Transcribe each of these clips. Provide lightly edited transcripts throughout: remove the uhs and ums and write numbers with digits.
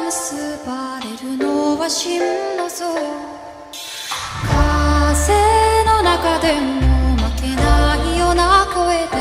結ばれるのは真の像。風の中でも負けないような声で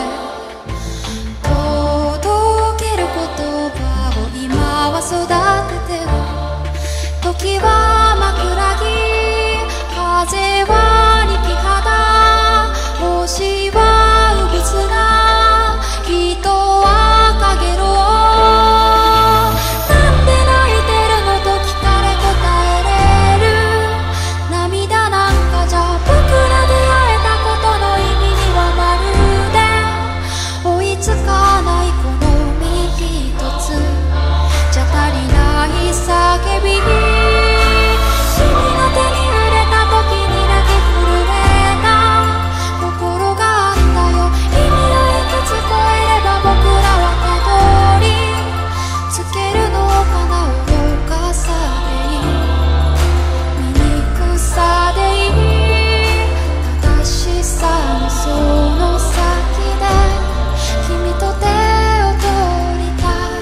届ける言葉を今は育ててる。時は枕木、風は力肌、星はうぶつな、人はかげろう。なんで泣いてるのと聞かれ答えれる。涙なんかじゃ僕ら出会えたことの意味にはまるで追いつかない。この身一つじゃ足りない叫び。君の手に触れた時にだけ震えた心があったよ。意味をいくつ超えれば僕らはたどり着けるのかな。愚かさでいい、醜さでいい、正しさのその先で君と手を取りたい。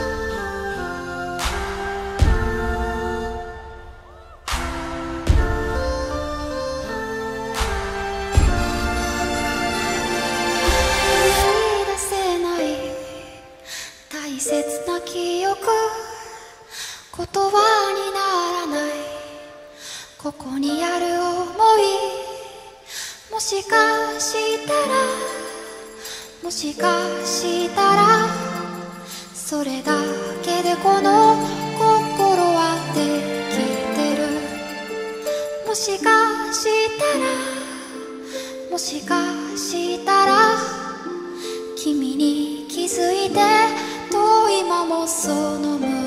思い出せない大切な記憶、言葉にならないここにある想い。もしかしたら、もしかしたらそれだけでこの心はできてる。もしかしたら、もしかしたら君に気づいてと今もその胸